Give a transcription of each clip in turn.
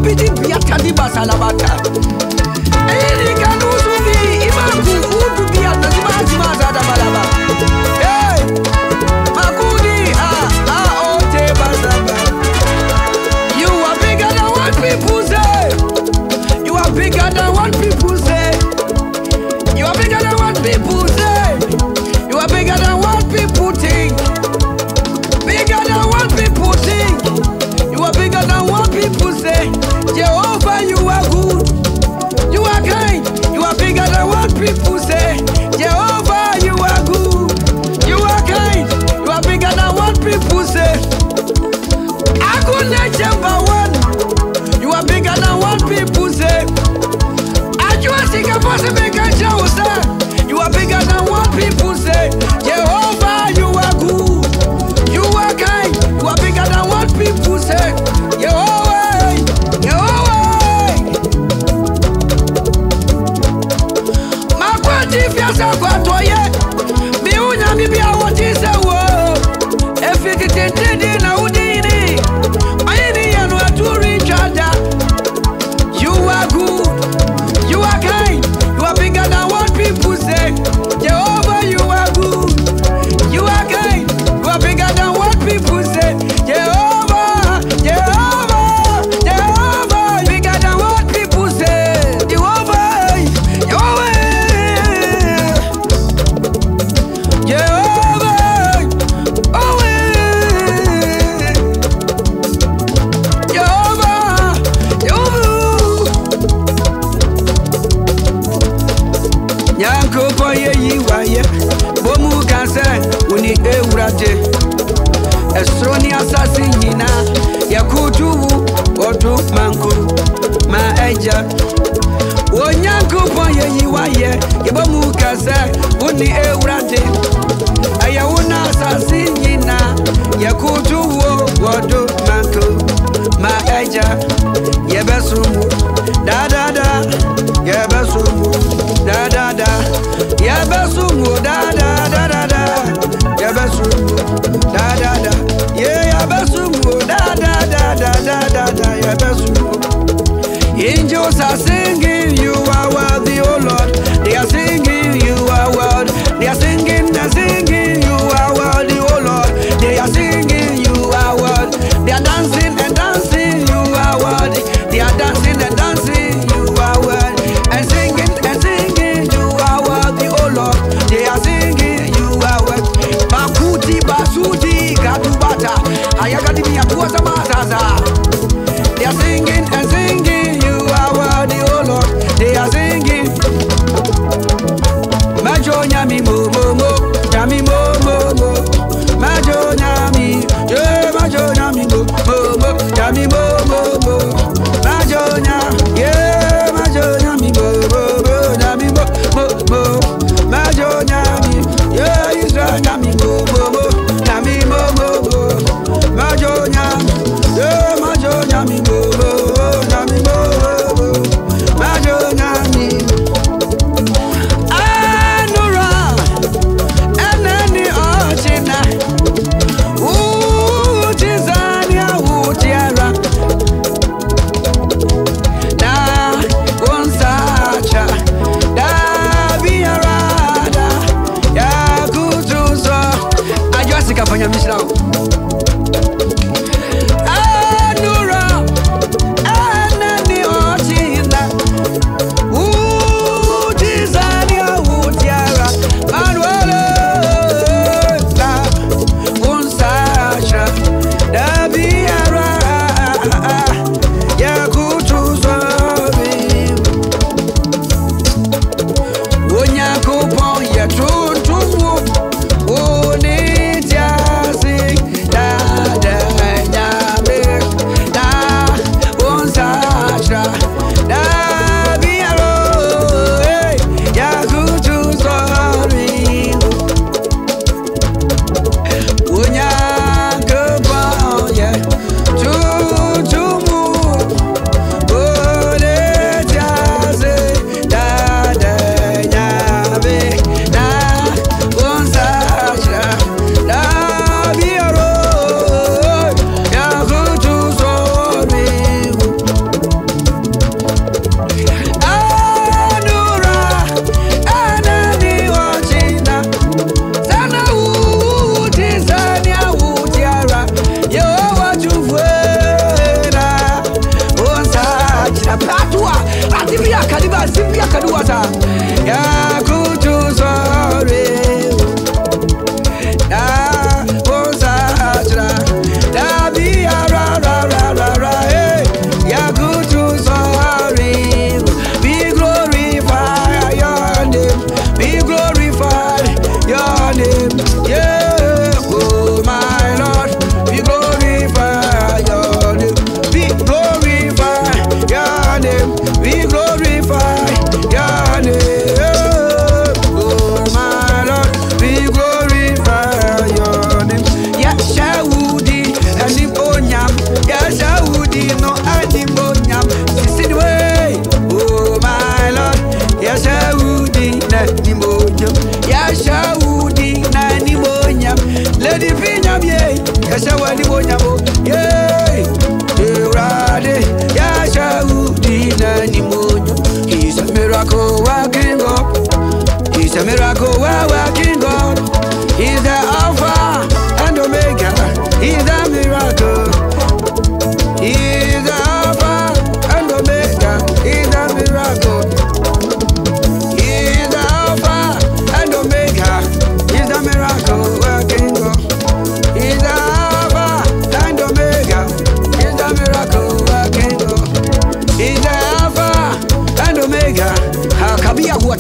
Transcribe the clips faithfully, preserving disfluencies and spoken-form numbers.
bidi biata di basalabata. Eri kanusu bi imaku udu biata di basimata da balaba. Hey, makudi ah ah ote basaba. You are bigger than what people say. You are bigger than what people say. You are bigger than what people say. You are bigger than what people think. Bigger than what people think. You are bigger than what people say. Jehovah, you are good. You are kind. You are bigger than what people say. Jehovah, you are good. You are kind. You are bigger than what people say. I could not number one. You are bigger than what people say. I just think I'm supposed to make a show, sir. You are bigger than what people say. Jehovah, you are good. You are kind. You are bigger than what people say. Jehovah, Jehovah. My party, if you're so good, oh yeah. Me unya mi bi awo ti se wo. If you get it, na udini. I ni anu aturi chada. You are good. You are kind. You are bigger than what people say. Jehovah, you are good. You are kind. You are bigger than what people say. Jehovah, Jehovah, Jehovah, bigger than what people say. Jehovah, Jehovah, Jehovah, oh, Jehovah, Jehovah. Yanko boye yiwaye, bomu kanse uni eurate. Esroni asasi yina, yakutuwu odu mankuru ma eja. Onyanko boye yiwaye, bomu kanse uni eurate. Ayawuna asasi yina, yakutuwu odu mankuru ma eja. Yebesumu da da da, yebesumu da da da, yebesumu da da da da da, yebesumu da da da, yeah yebesumu da da da da da da da, yebesumu. Angels are singing, you are worthy, oh Lord. They are singing, you are worthy. They are singing, they're singing, you are worthy, oh Lord. They are singing, you are worthy. They are dancing and dancing, you are worthy. They are dancing and dancing, you are worthy. And singing and singing, you are worthy, oh Lord. They are singing, you are worthy. Bakuti basuti katubata, ayagadi mi atuwa samazaza. They are singing and singing, you are worthy, oh Lord.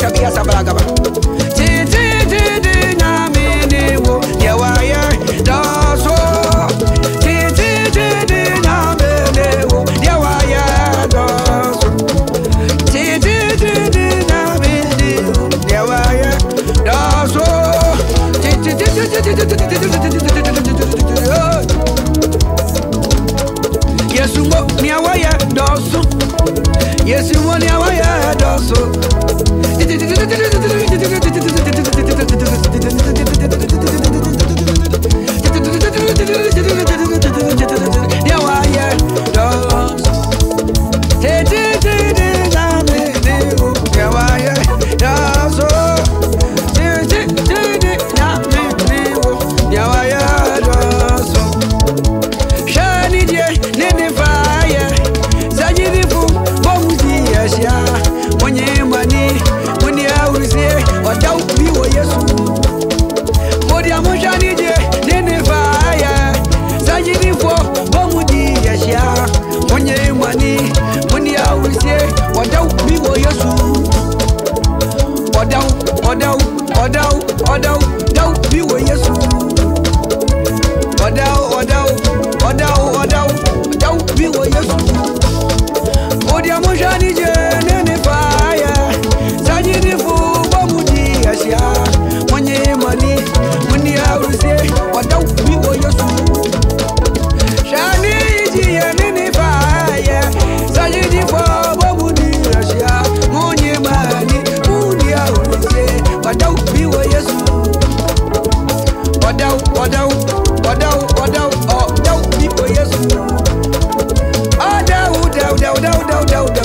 Tabia Sabalagaba. Titi Titi Namini wo Yawaye Daso. Titi Titi Namini wo Yawaye Daso. Titi Titi Namini wo Yawaye Daso. Titi Yesu mo Yawaye Daso. Yesu mo Yawaye Daso. Odau, odau, odau, odau, biwo Yesu. Odau, odau, odau, odau, odau, biwo Yesu. Odia mojani je nene fire. Sajini fu bomudi asia. Monye mani, muni ausie. Odau, biwo Yesu. Shani je nene fire. Sajini fu bomudi asia. Monye mani, muni ausie. Odau biwo Yesu. Odau, odau, odau, odau, odau biwo Yesu. Odau, odau, odau, odau, odau, odau.